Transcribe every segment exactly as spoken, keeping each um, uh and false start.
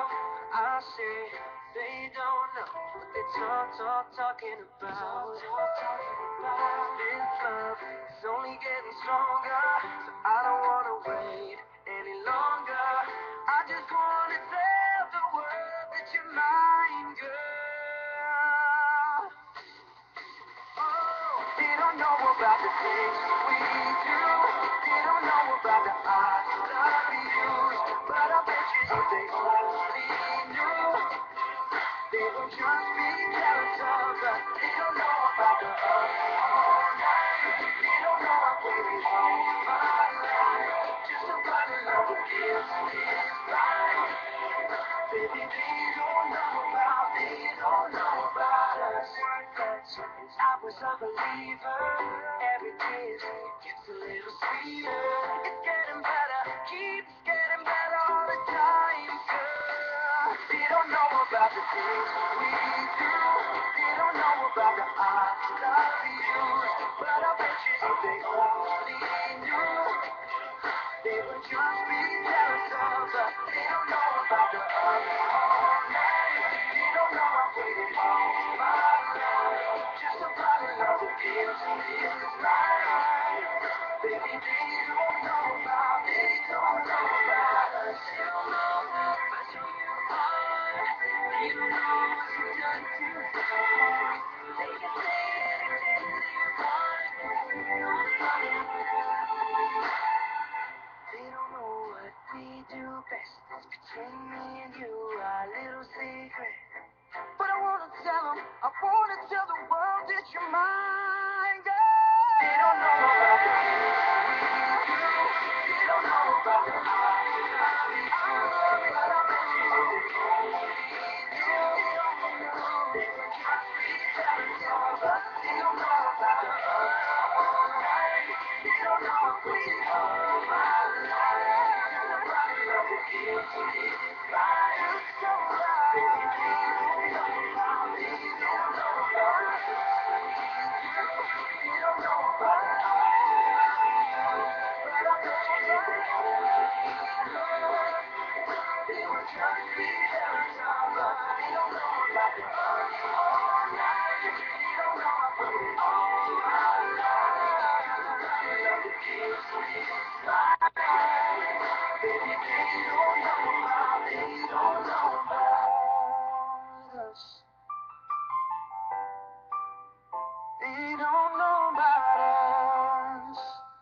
I say they don't know what they talk, talk, talking about. This love is only getting stronger, so I don't wanna wait any longer. I just wanna tell the world that you're mine, girl. Oh, they don't know about the things we do. They don't know about the I love you. But I bet you if they only knew, they would just be jealous of us. They don't know about the us all night. They don't know I waited all my life just to find a love that gives me life. Baby, they don't know about, they don't know about us. Since I was a believer, every day gets a little sweeter. It's getting better, keeps getting better all the time, girl. They don't know about the things we do. They don't know about the I love you. But I bet you if they only knew, they would just be jealous of us. They don't know about the us all night. They don't know I waited all my life just to find a love that gives me life. Baby, they don't know about, they don't know about us. You don't know how special you are. You know what you've done to me. They can say anything they want. They don't know what we do best. It's between me and you, our little secret. But I wanna tell them, I wanna tell the world that you're mine, girl. They don't know about the things we do. They don't know about the I love you. But I bet you if they only knew, they would just be jealous of us. They don't know about the us all night. They don't know I'm waiting all my life just to find a love that gives me life. It's so right. Baby, they don't know about, they don't know about us. They don't know about the I love you. But I bet you if they only knew, they would just be jealous of us. They don't know about the us all night. They don't know I'm waiting all my life just to find a love that gives me life. Baby, they don't know about, they don't know about us. They don't know about us.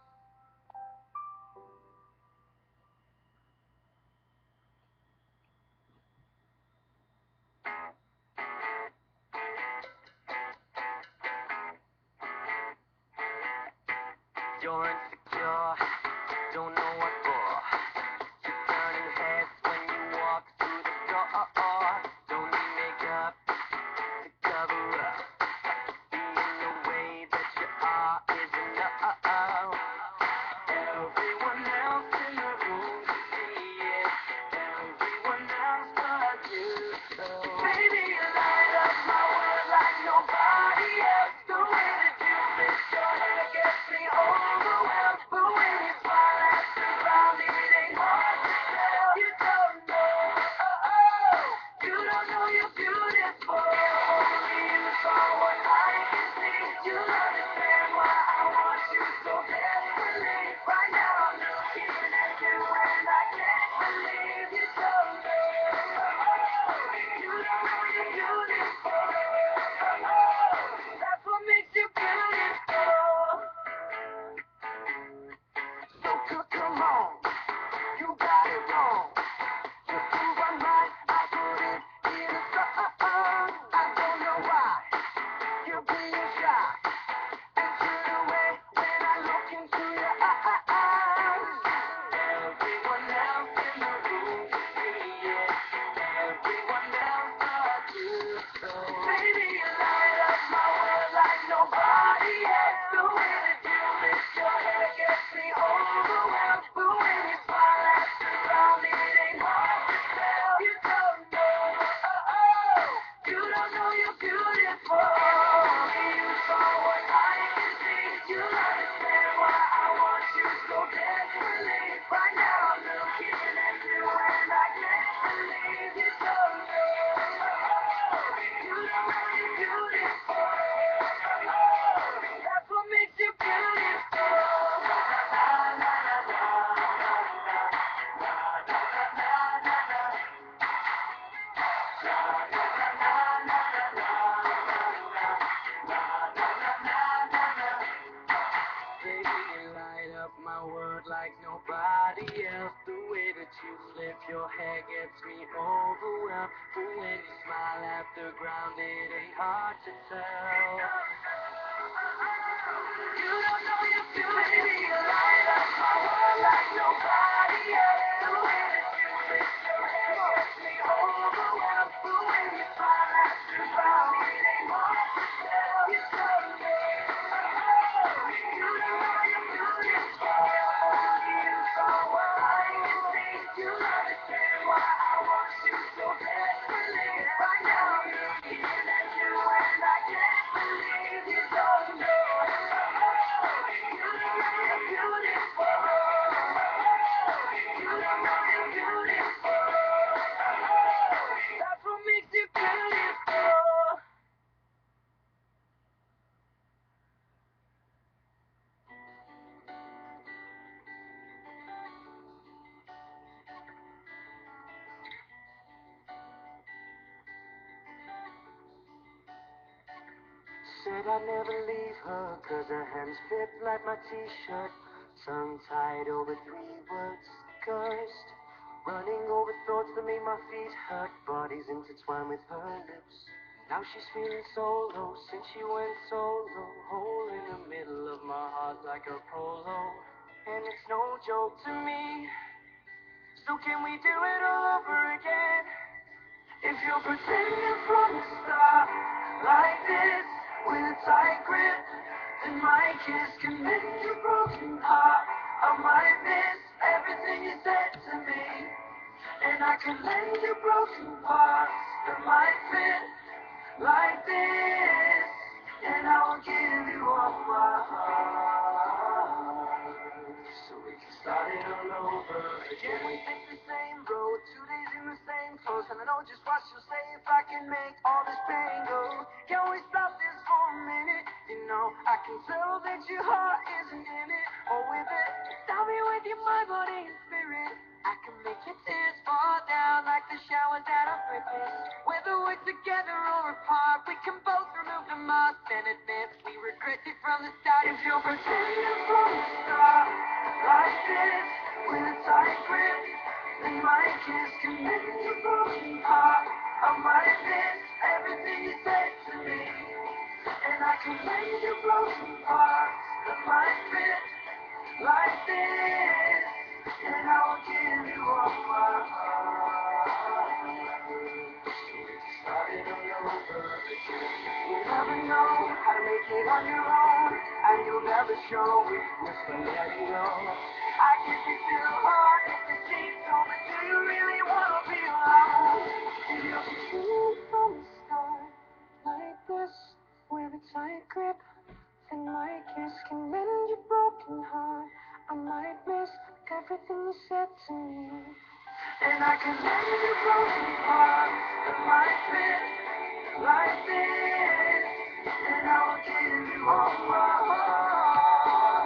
You're insecure, don't know what for. You're turning heads when you walk through the door. Don't need makeup to cover up. Being the way that you are is enough. Everyone else in the room can see it. Everyone else but you. So baby, you light up my world like nobody else. The way that you fix your hair gets me overwhelmed. But when you hard to tell. You don't know you're beauty, you light up my world like nobody else. The way that you lift your head gets me overwhelmed. The way you smile at me, found me, ain't hard to tell. You're so good. You don't know you're beautiful. You saw what I can see. You understand why I want you so desperately. Right now, I'm looking at you and I can't believe you don't know. Said I'd never leave her, cause her hands fit like my t-shirt. Tongue tied over three words, cursed. Running over thoughts that made my feet hurt. Bodies intertwined with her lips. Now she's feeling so low since she went solo. Hole in the middle of my heart like a polo. And it's no joke to me. So can we do it all over again? If you're pretending from the start, like this, with a tight grip, then my kiss can mend your broken heart. I might miss everything you said to me, and I can lend you broken parts that might fit like this, and I will give you all my heart, so we can start it all over again. We take the same road, two days in the same clothes, and I know just what you'll say if I can make all this pain go. Can we stop this for a minute? You know, I can tell that your heart isn't in it, or with it. Tell me with your mind, body, and spirit. I can make your tears fall down like the showers that are dripping. Whether we're together or apart, we can both remove the mask and admit we regret it from the start. If you're pretending from the start, like this, with a tight grip, then my kiss can mend your broken heart. I might miss everything you said to me, and I can mend your broken parts that might fit like this, and I will give you all my heart. Start it all over again. You never know how to make it on your own, and you'll never show weakness for letting go. I give you too hard to see, so but do you really want to be alone? If you're confused from the start, like this, with a tight grip, then my kiss can mend your broken heart. I might miss everything you said to me, and I can mend your broken heart. That might fit like this, and I will give you all my heart.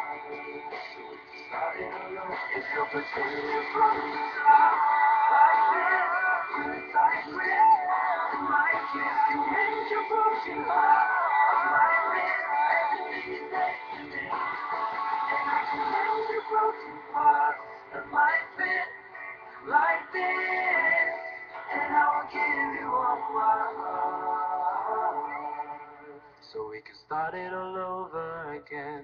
Starting alone, if you're pretending from the start, like this, with a tight grip, then my kiss can mend your broken heart. I might miss everything you said to me, and I can mend your broken heart. That might fit like this, and I will give you all my heart, so we can start it all over again.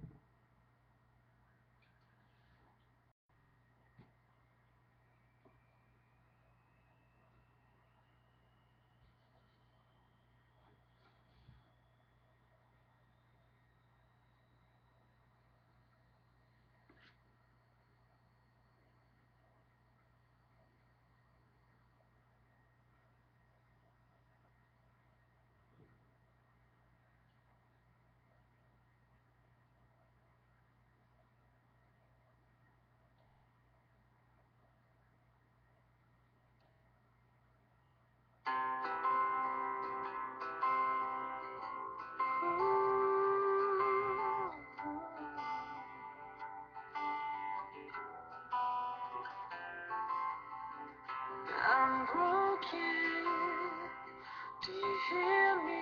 I'm broken, do you hear me?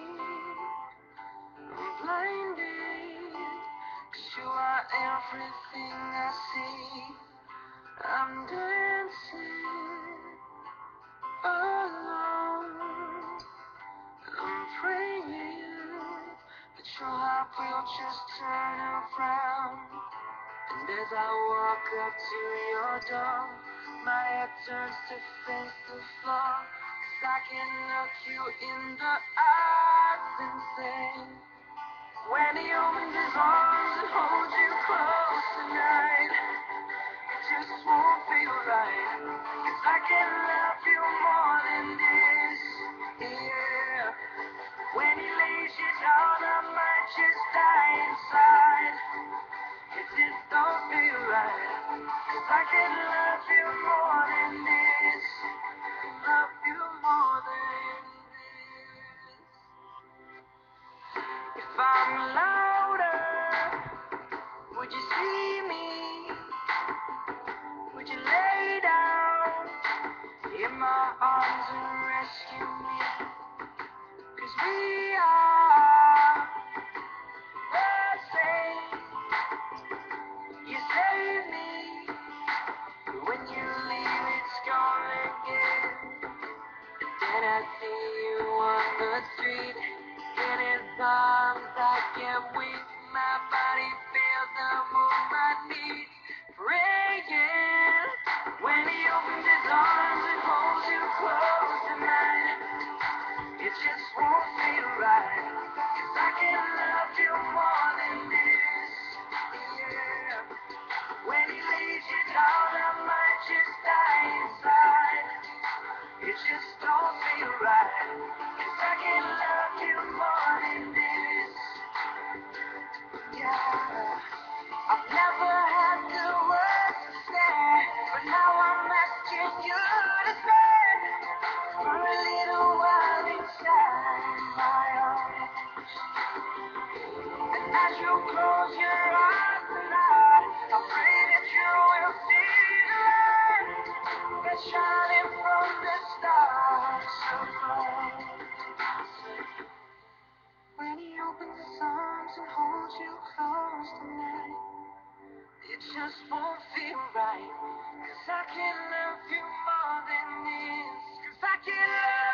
I'm blinded, 'cause you are everything I see. I'm dancing alone, I'm your heart will just turn around. And as I walk up to your door, my head turns to face the floor. 'Cause I can look you in the eyes and say, when he opens his arms and holds you close tonight, it just won't feel right. 'Cause I can love you more than this, yeah. When he lays you down, I might just die inside. It just don't feel right. 'Cause I can love you more than this. Love you more than this. If I'm louder, would you see me? Would you lay down in my arms and rescue me? 'Cause we are the same. You save me. When you leave, it's gone again. Then I see you on the street. In his arms, I get weak. My body fails to move my knees. Praying. When he opens his arms and holds you close tonight, it just won't feel right. 'Cause I can love you more than this, yeah. When he lays you down, I might just die inside. It just don't feel right. 'Cause I can love you more than this, yeah. I've never had the words to say, but now I'm asking you to stay for a little while inside my arms. And as you close your eyes tonight, I pray that you will see the light that's shining from the stars above. When he opens his arms and holds you close tonight, it just won't feel right. 'Cause I can love you more than this. 'Cause I can love